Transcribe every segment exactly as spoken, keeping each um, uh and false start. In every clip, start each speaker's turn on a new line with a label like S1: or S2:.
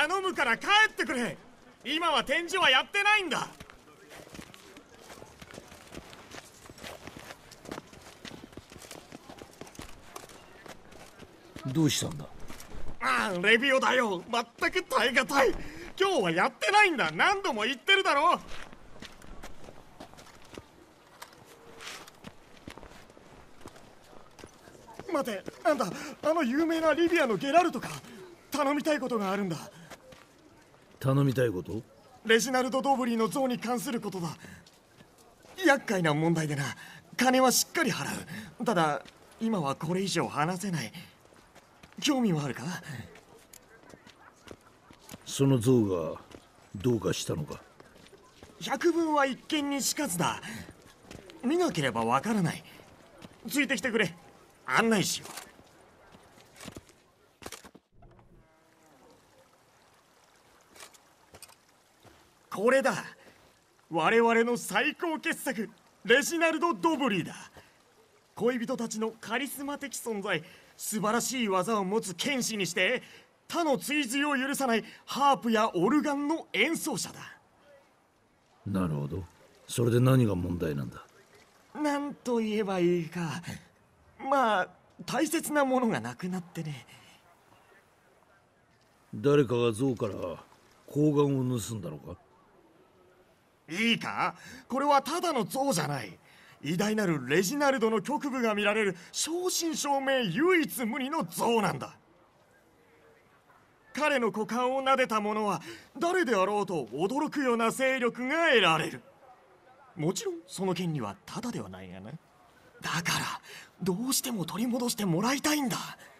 S1: 頼むから帰ってくれ。今は展示はやってないんだ。
S2: どうしたんだ。
S1: ああ、レビオだよ。まったく耐え難い。今日はやってないんだ。何度も言ってるだろ。待て、なんだ、あの有名なリビアのゲラルトか。頼みたいことがあるんだ。
S2: 頼みたいこと？
S1: レジナルド・ドブリーの像に関することだ。厄介な問題でな。金はしっかり払う。ただ今はこれ以上話せない。興味はあるか？
S2: その像がどうかしたのか？
S1: 百聞は一見にしかずだ。見なければわからない。ついてきてくれ。案内しよう。これだ。我々の最高傑作、レジナルド・ドブリーだ。恋人たちのカリスマ的存在、素晴らしい技を持つ剣士にして他の追随を許さないハープやオルガンの演奏者だ。
S2: なるほど。それで何が問題なんだ？
S1: なんと言えばいいか。まあ大切なものがなくなってね。
S2: 誰かが像から睾丸を盗んだのか？
S1: いいか、これはただの像じゃない。偉大なるレジナルドの局部が見られる正真正銘唯一無二の像なんだ。彼の股間を撫でた者は誰であろうと驚くような勢力が得られる。もちろんその権利はただではないがな。だからどうしても取り戻してもらいたいんだ。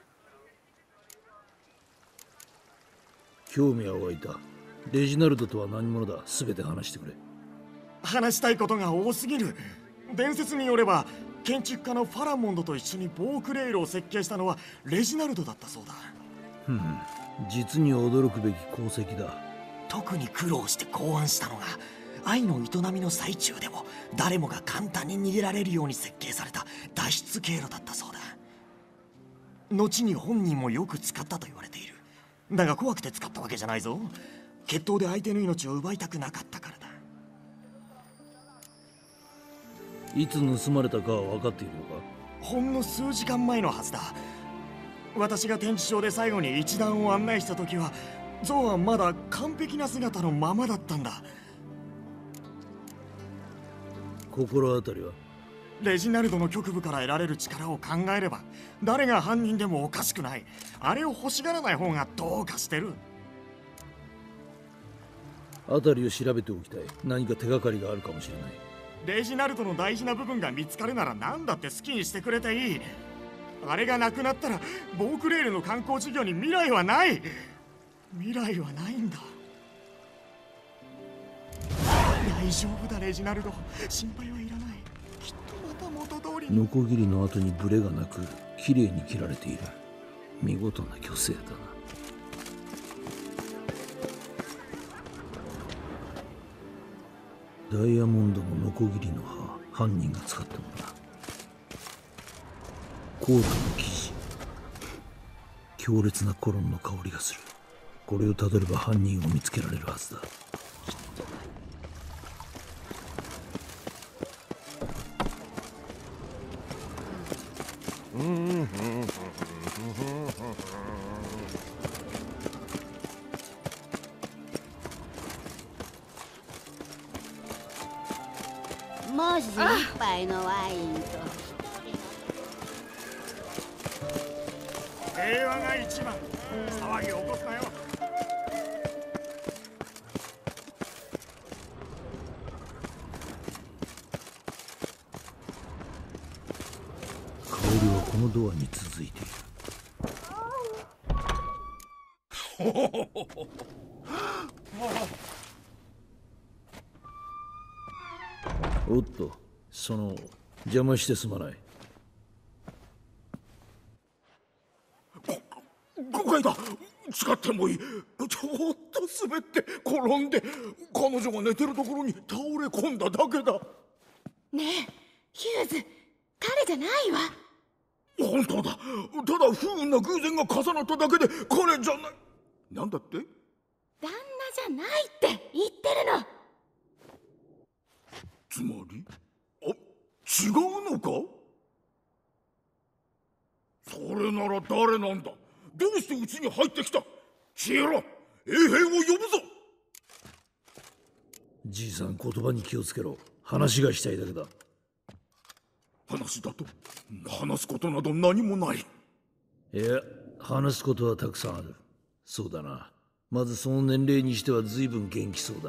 S2: 興味は湧いた。レジナルドとは何者だ？全て話してくれ。
S1: 話したいことが多すぎる。伝説によれば建築家のファラモンドと一緒にボークレールを設計したのはレジナルドだったそうだ。
S2: ふん、実に驚くべき功績だ。
S1: 特に苦労して考案したのが愛の営みの最中でも誰もが簡単に逃げられるように設計された脱出経路だったそうだ。後に本人もよく使ったと言われている。だが怖くて使ったわけじゃないぞ。決闘で相手の命を奪いたくなかったからだ。
S2: いつ盗まれたかは分かっているのか？
S1: ほんの数時間前のはずだ。私が展示場で最後に一団を案内した時は像はまだ完璧な姿のままだったんだ。
S2: 心当たりは？
S1: レジナルドの局部から得られる力を考えれば誰が犯人でもおかしくない。あれを欲しがらない方がどうかしてる。
S2: 辺りを調べておきたい。何か手がかりがあるかもしれない。
S1: レジナルドの大事な部分が見つかるなら何だって好きにしてくれていい。あれがなくなったらボークレールの観光事業に未来はない。未来はないんだ。大丈夫だレジナルド、心配はいらない。きっとまた元通りに。
S2: ノコギリの後にブレがなく綺麗に切られている。見事な巨星だな。ダイヤモンドのノコギリの刃、犯人が使ったものだ。コートの生地、強烈なコロンの香りがする。これをたどれば犯人を見つけられるはずだ。
S3: もし一杯のワインと。
S1: 平和が一番。騒ぎ起こすなよ。
S2: 香りはこのドアに続いている。おっと、その邪魔してすまない。
S4: 誤解だ。使ってもいい。ちょっと滑って転んで彼女が寝てるところに倒れ込んだだけだ。
S3: ねえヒューズ、彼じゃないわ。
S4: 本当だ。ただ不運な偶然が重なっただけで彼じゃない。なんだって？
S3: 旦那じゃないって言ってるの。
S4: つまり、あ、違うのか？それなら誰なんだ？どうしてうちに入ってきた？消えろ！衛兵を呼ぶぞ！
S2: じいさん、言葉に気をつけろ。話がしたいだけだ。
S4: 話だと？話すことなど何もない。
S2: いや、話すことはたくさんある。そうだな。まずその年齢にしては随分元気そうだ。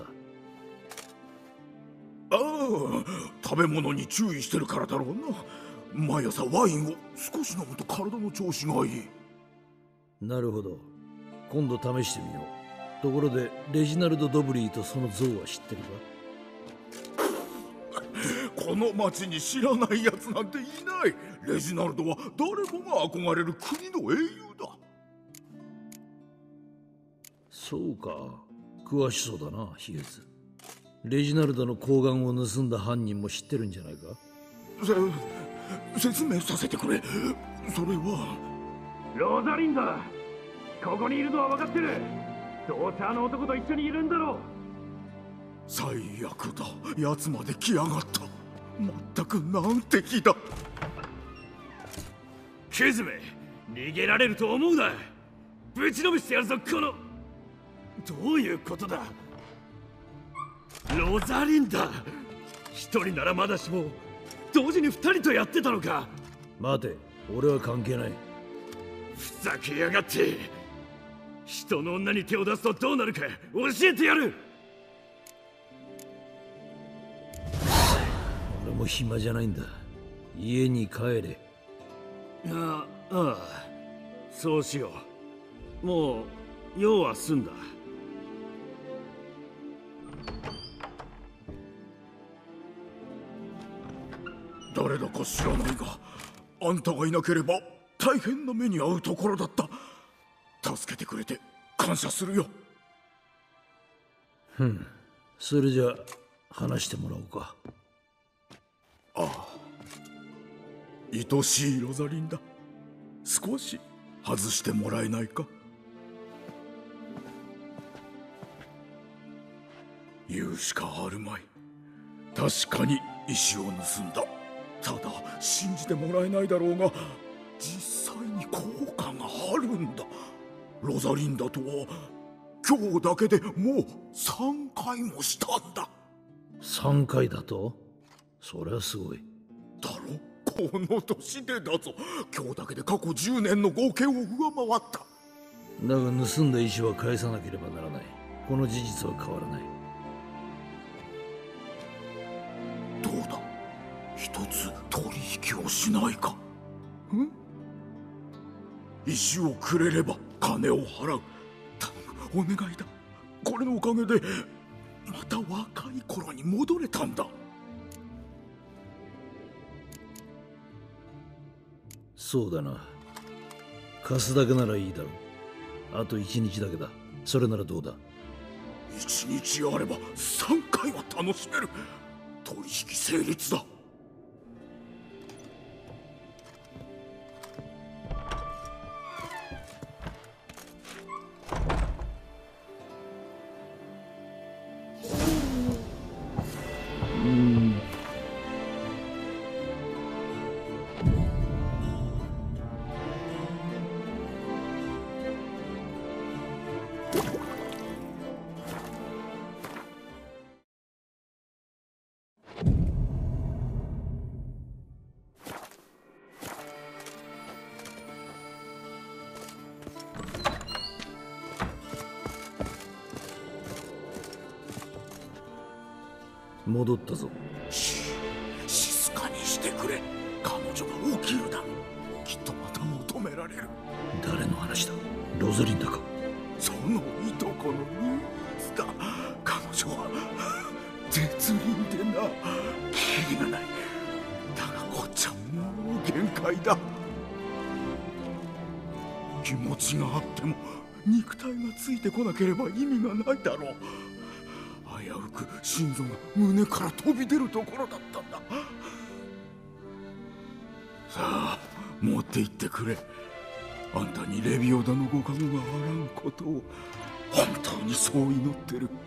S4: ああ、食べ物に注意してるからだろうな。毎朝ワインを少し飲むと体の調子がいい。
S2: なるほど。今度試してみよう。ところで、レジナルド・ドブリーとその像は知ってるか？
S4: この町に知らないやつなんていない。レジナルドは誰もが憧れる国の英雄だ。
S2: そうか。詳しそうだな、ヒゲズ。レジナルドの睾丸を盗んだ犯人も知ってるんじゃないか？
S4: せ説明させてくれ。それは
S5: ロザリンダ、ここにいるのは分かってる。ドーチャーの男と一緒にいるんだろう。
S4: 最悪だ。奴まで来やがった。まったく難敵だ。
S5: クズめ、逃げられると思うな。ぶちのめしてやるぞ、この。どういうことだ？ロザリンダ、一人ならまだしも同時に二人とやってたのか？
S2: 待て、俺は関係ない。
S5: ふざけやがって。人の女に手を出すとどうなるか教えてやる。
S2: 俺も暇じゃないんだ。家に帰れ。
S5: ああ、ああ、そうしよう。もう用は済んだ。
S4: 誰だか知らないが、あんたがいなければ大変な目に遭うところだった。助けてくれて感謝するよ。
S2: ふん、それじゃ話してもらおうか。
S4: ああ、愛しいロザリンダ、少し外してもらえないか？言うしかあるまい。確かに石を盗んだ。ただ信じてもらえないだろうが、実際に効果があるんだ。ロザリンダとは今日だけでもうさんかいもしたんだ。
S2: さんかいだと？そりゃすごい。
S4: だろ？この年でだぞ。今日だけで過去じゅうねんの合計を上回った。
S2: だが盗んだ石は返さなければならない。この事実は変わらない。
S4: どうだ、一つ取引をしないか？ん？石をくれれば金を払う。頼む、お願いだ。これのおかげでまた若い頃に戻れたんだ。
S2: そうだな。貸すだけならいいだろう。あと一日だけだ。それならどうだ？
S4: 一日あれば三回は楽しめる。取引成立だ。
S2: 戻ったぞ。
S4: 静かにしてくれ。彼女が起きるだろう。きっとまた求められる。
S2: 誰の話だ？ロザリンダか？
S4: そのいとこのルーツだ。彼女は絶倫でな、キリがない。だがこっちはもう限界だ。気持ちがあっても肉体がついてこなければ意味がないだろう。危うく心臓が胸から飛び出るところだったんだ。さあ、持って行ってくれ。あんたにレビオダのご加護があらんことを。 本当にそう祈ってる。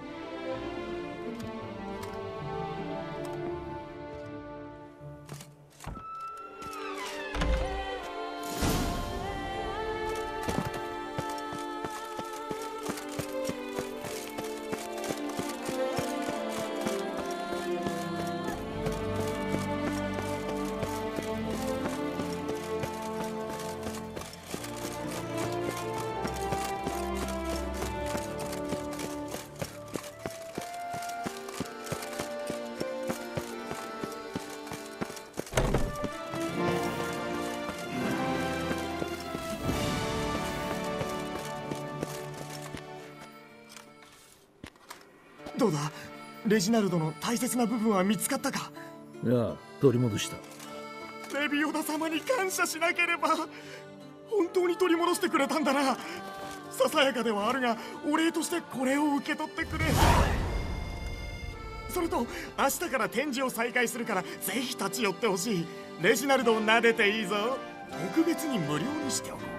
S1: どうだ、レジナルドの大切な部分は見つかったか？
S2: いや、取り戻した。
S1: レビオダ様に感謝しなければ。本当に取り戻してくれたんだな。ささやかではあるが、お礼としてこれを受け取ってくれ。それと明日から展示を再開するから、ぜひ立ち寄ってほしい。レジナルドを撫でていいぞ。特別に無料にしておこう。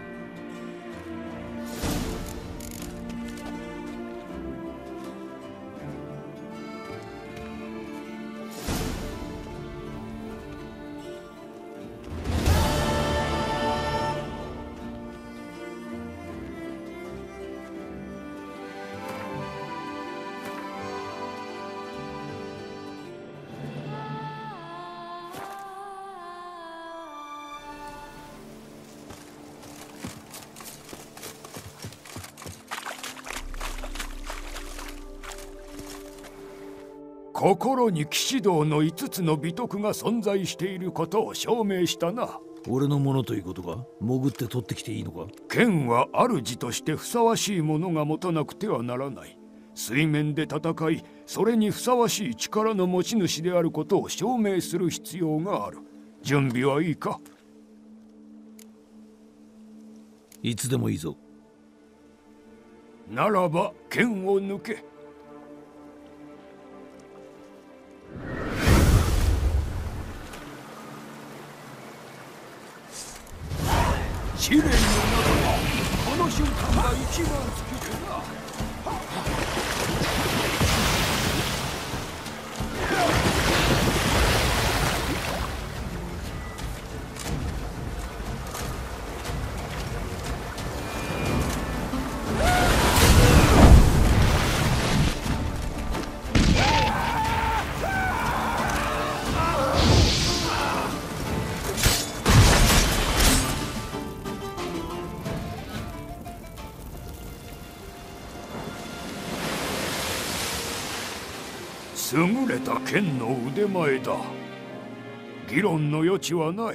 S4: 心に騎士道の五つの美徳が存在していることを証明したな。
S2: 俺のものということか？潜って取ってきていいのか？
S4: 剣は主としてふさわしいものが持たなくてはならない。水面で戦い、それにふさわしい力の持ち主であることを証明する必要がある。準備はいいか？
S2: いつでもいいぞ。
S4: ならば剣を抜け。試練の中でこの瞬間が一番好きでな。優れた剣の腕前だ。議論の余地はない。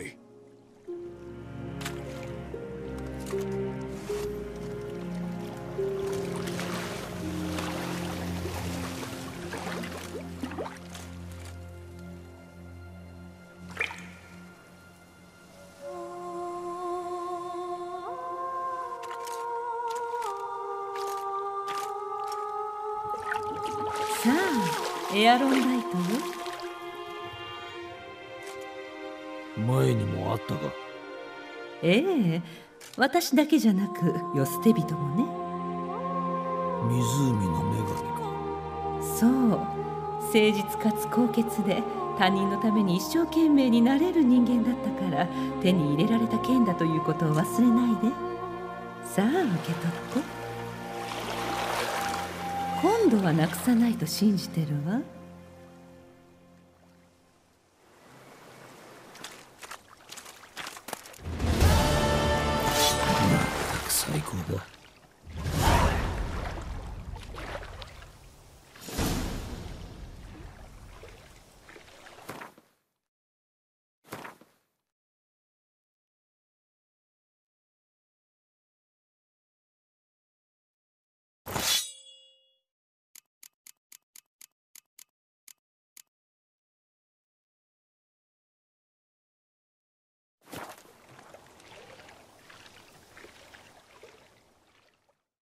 S3: さあ、エアロンライトよ。
S2: 前にもあったか？
S3: ええ、私だけじゃなく世捨て人もね。
S2: 湖の女神か。
S3: そう、誠実かつ高潔で他人のために一生懸命になれる人間だったから手に入れられた剣だということを忘れないで。さあ受け取って。今度はなくさないと信じてるわ。